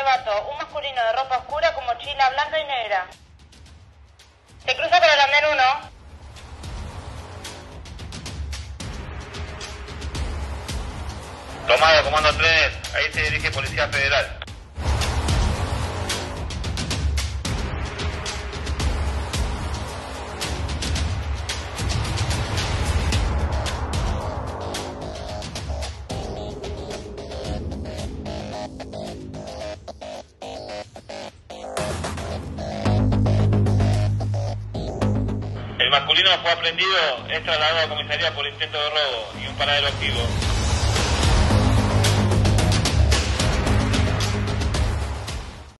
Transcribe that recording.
arrebato un masculino de ropa oscura con mochila blanca y negra. Se cruza por el andén 1. Tomado, comando 3, ahí se dirige Policía Federal. El masculino fue aprendido, es trasladado a comisaría por intento de robo y un paradero activo.